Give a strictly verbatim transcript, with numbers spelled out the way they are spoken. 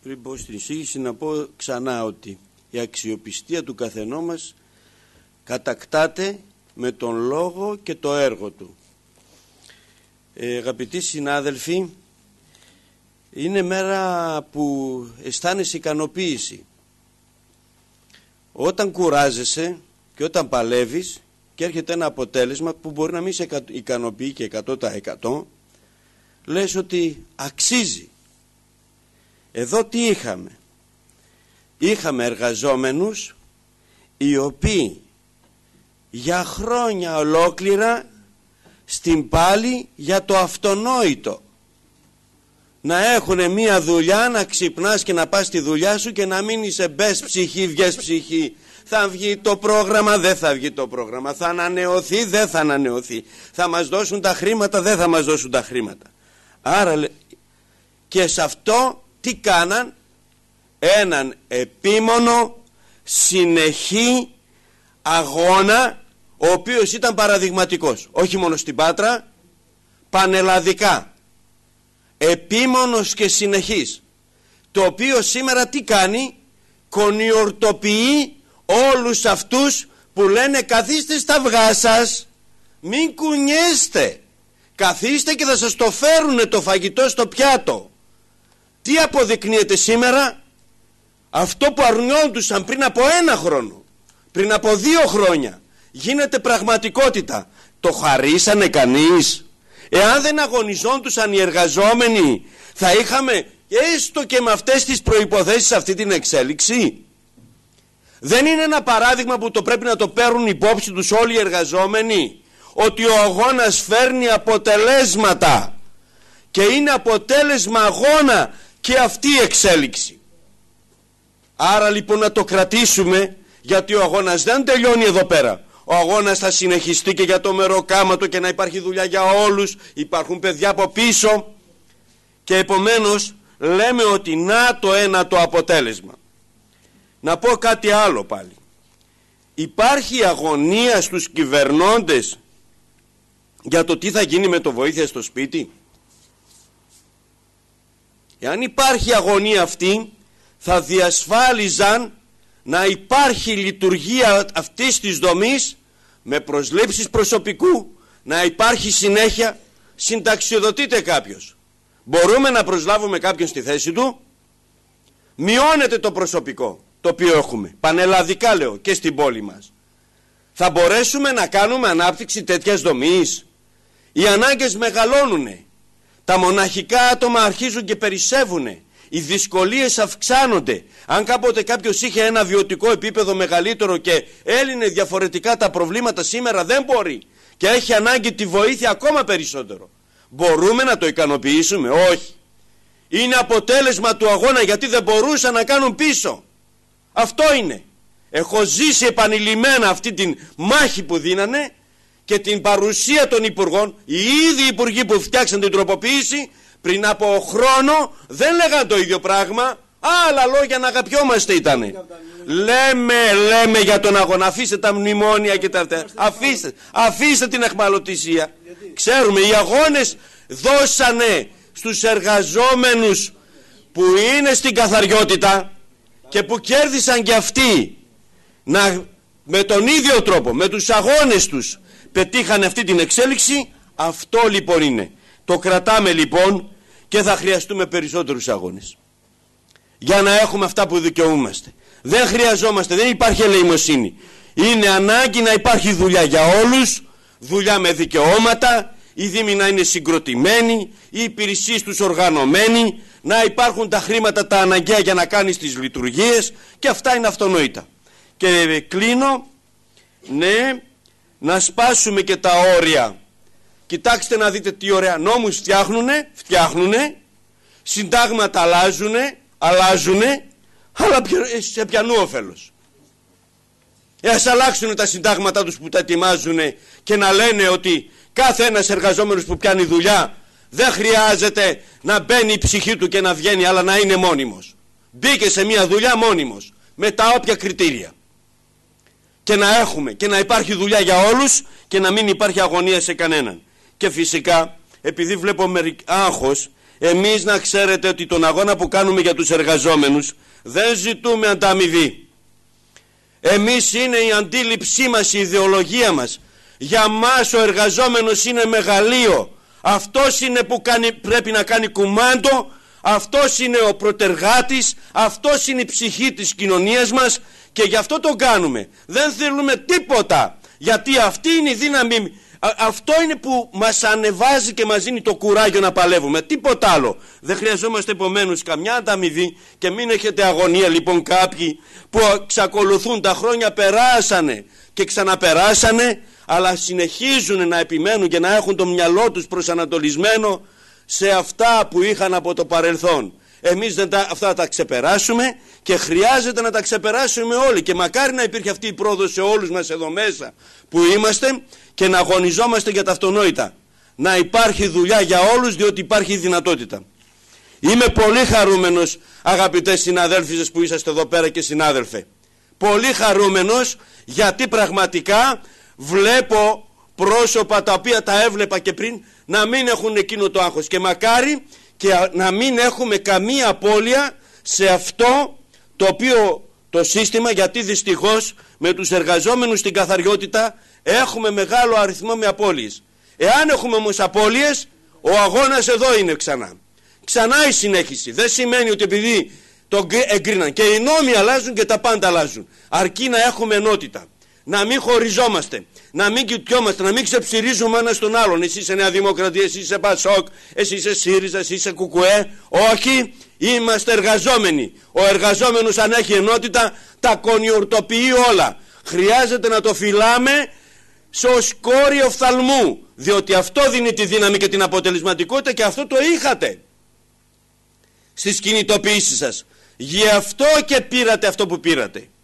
πριν πω στην εισήγηση, να πω ξανά ότι η αξιοπιστία του καθενό μας κατακτάται με τον λόγο και το έργο του. Ε, αγαπητοί συνάδελφοι, είναι μέρα που αισθάνεσαι ικανοποίηση. Όταν κουράζεσαι και όταν παλεύεις και έρχεται ένα αποτέλεσμα που μπορεί να μην σε ικανοποιεί και εκατό τοις εκατό, λες ότι αξίζει. Εδώ τι είχαμε? Είχαμε εργαζόμενους οι οποίοι για χρόνια ολόκληρα στην πάλη για το αυτονόητο. Να έχουν μία δουλειά, να ξυπνάς και να πας στη δουλειά σου και να μην είσαι μπες ψυχή, βγες ψυχή. Θα βγει το πρόγραμμα, δεν θα βγει το πρόγραμμα. Θα ανανεωθεί, δεν θα ανανεωθεί. Θα μας δώσουν τα χρήματα, δεν θα μας δώσουν τα χρήματα. Άρα και σε αυτό τι κάναν? Έναν επίμονο συνεχή αγώνα, ο οποίος ήταν παραδειγματικός. Όχι μόνο στην Πάτρα, πανελλαδικά. Επίμονος και συνεχής. Το οποίο σήμερα τι κάνει? Κονιορτοποιεί όλους αυτούς που λένε καθίστε στα αυγά σας, μην κουνιέστε, καθίστε και θα σας το φέρουνε το φαγητό στο πιάτο. Τι αποδεικνύεται σήμερα? Αυτό που αρνιόντουσαν πριν από ένα χρόνο, πριν από δύο χρόνια, γίνεται πραγματικότητα. Το χαρίσανε κανείς? Εάν δεν αγωνιζόντουσαν οι εργαζόμενοι, θα είχαμε έστω και με αυτές τις προϋποθέσεις αυτή την εξέλιξη? Δεν είναι ένα παράδειγμα που το πρέπει να το παίρνουν υπόψη τους όλοι οι εργαζόμενοι, ότι ο αγώνας φέρνει αποτελέσματα και είναι αποτέλεσμα αγώνα και αυτή η εξέλιξη. Άρα λοιπόν να το κρατήσουμε, γιατί ο αγώνας δεν τελειώνει εδώ πέρα. Ο αγώνας θα συνεχιστεί και για το μεροκάματο και να υπάρχει δουλειά για όλους. Υπάρχουν παιδιά από πίσω και επομένως λέμε ότι να το ένα το αποτέλεσμα. Να πω κάτι άλλο πάλι. Υπάρχει αγωνία στους κυβερνώντες για το τι θα γίνει με το βοήθεια στο σπίτι? Εάν υπάρχει αγωνία αυτή, θα διασφάλιζαν να υπάρχει λειτουργία αυτής της δομής με προσλήψεις προσωπικού, να υπάρχει συνέχεια. Συνταξιοδοτείται κάποιος, μπορούμε να προσλάβουμε κάποιον στη θέση του? Μειώνεται το προσωπικό το οποίο έχουμε, πανελλαδικά λέω, και στην πόλη μας. Θα μπορέσουμε να κάνουμε ανάπτυξη τέτοιας δομής? Οι ανάγκες μεγαλώνουνε, τα μοναχικά άτομα αρχίζουν και περισσεύουνε, οι δυσκολίες αυξάνονται. Αν κάποτε κάποιος είχε ένα βιωτικό επίπεδο μεγαλύτερο και έλυνε διαφορετικά τα προβλήματα, σήμερα δεν μπορεί και έχει ανάγκη τη βοήθεια ακόμα περισσότερο. Μπορούμε να το ικανοποιήσουμε? Όχι. Είναι αποτέλεσμα του αγώνα, γιατί δεν μπορούσαν να κάνουν πίσω. Αυτό είναι. Έχω ζήσει επανειλημμένα αυτή την μάχη που δίνανε και την παρουσία των υπουργών. Οι ίδιοι υπουργοί που φτιάξαν την τροποποίηση πριν από χρόνο δεν λέγαν το ίδιο πράγμα. Άλλα λόγια να αγαπιόμαστε ήτανε. Λέμε, λέμε για τον αγώνα. Αφήστε τα μνημόνια και τα αυτά. Αφήστε, αφήστε την αιχμαλωτησία. Ξέρουμε, οι αγώνες δώσανε στους εργαζόμενους που είναι στην καθαριότητα και που κέρδισαν και αυτοί να, με τον ίδιο τρόπο, με τους αγώνες τους, πετύχανε αυτή την εξέλιξη. Αυτό λοιπόν είναι. Το κρατάμε λοιπόν και θα χρειαστούμε περισσότερους αγώνες για να έχουμε αυτά που δικαιούμαστε. Δεν χρειαζόμαστε, δεν υπάρχει ελεημοσύνη. Είναι ανάγκη να υπάρχει δουλειά για όλους, δουλειά με δικαιώματα, οι δήμοι να είναι συγκροτημένοι, οι υπηρεσίες τους οργανωμένοι, να υπάρχουν τα χρήματα τα αναγκαία για να κάνεις τις λειτουργίες, και αυτά είναι αυτονόητα. Και κλείνω, ναι, να σπάσουμε και τα όρια. Κοιτάξτε να δείτε τι ωραία νόμους φτιάχνουνε, φτιάχνουνε, συντάγματα αλλάζουνε, αλλάζουνε, αλλά σε ποιανού όφελος? Ε, ας αλλάξουν τα συντάγματα τους που τα ετοιμάζουνε και να λένε ότι κάθε ένας εργαζόμενος που πιάνει δουλειά δεν χρειάζεται να μπαίνει η ψυχή του και να βγαίνει, αλλά να είναι μόνιμος. Μπήκε σε μια δουλειά μόνιμος, με τα όποια κριτήρια. Και να έχουμε και να υπάρχει δουλειά για όλους και να μην υπάρχει αγωνία σε κανέναν. Και φυσικά, επειδή βλέπω άγχος, Εμείς να ξέρετε ότι τον αγώνα που κάνουμε για τους εργαζόμενους δεν ζητούμε ανταμοιβή. Εμείς είναι η αντίληψή μας, η ιδεολογία μας. Για μας ο εργαζόμενος είναι μεγαλείο. Αυτός είναι που κάνει, πρέπει να κάνει κουμάντο. Αυτός είναι ο προτεργάτης. Αυτός είναι η ψυχή της κοινωνίας μας. Και γι' αυτό το κάνουμε. Δεν θέλουμε τίποτα. Γιατί αυτή είναι η δύναμη. Αυτό είναι που μας ανεβάζει και μας δίνει το κουράγιο να παλεύουμε. Τίποτα άλλο. Δεν χρειαζόμαστε επομένως καμιά ανταμοιβή. Και μην έχετε αγωνία λοιπόν κάποιοι που εξακολουθούν, τα χρόνια περάσανε και ξαναπεράσανε, αλλά συνεχίζουν να επιμένουν και να έχουν το μυαλό τους προσανατολισμένο σε αυτά που είχαν από το παρελθόν. Εμείς δεν τα, αυτά τα ξεπεράσουμε και χρειάζεται να τα ξεπεράσουμε όλοι. Και μακάρι να υπήρχε αυτή η πρόοδος σε όλους μας εδώ μέσα που είμαστε και να αγωνιζόμαστε για τα αυτονόητα. Να υπάρχει δουλειά για όλους, διότι υπάρχει δυνατότητα. Είμαι πολύ χαρούμενος, αγαπητές συναδέλφισες που είσαστε εδώ πέρα και συνάδελφε. Πολύ χαρούμενος, γιατί πραγματικά βλέπω πρόσωπα τα οποία τα έβλεπα και πριν να μην έχουν εκείνο το άγχος. Και μακάρι και να μην έχουμε καμία απώλεια σε αυτό το οποίο το σύστημα, γιατί δυστυχώς με τους εργαζόμενους στην καθαριότητα έχουμε μεγάλο αριθμό με απώλειες. Εάν έχουμε όμως απώλειες, ο αγώνας εδώ είναι ξανά. Ξανά η συνέχιση. Δεν σημαίνει ότι επειδή το εγκρίναν και οι νόμοι αλλάζουν και τα πάντα αλλάζουν. Αρκεί να έχουμε ενότητα. Να μην χωριζόμαστε. Να μην κοιτιόμαστε. Να μην ξεψηρίζουμε ένα στον άλλον. Εσύ είσαι Νέα Δημοκρατία, εσύ είσαι Πασόκ, εσύ είσαι ΣΥΡΙΖΑ, εσύ είσαι Κουκουέ. Όχι. Είμαστε εργαζόμενοι. Ο εργαζόμενος αν έχει ενότητα τα κονιορτοποιεί όλα. Χρειάζεται να το φυλάμε ως κόρη οφθαλμού. Διότι αυτό δίνει τη δύναμη και την αποτελεσματικότητα και αυτό το είχατε στις κινητοποιήσεις σας. Γι' αυτό και πήρατε αυτό που πήρατε.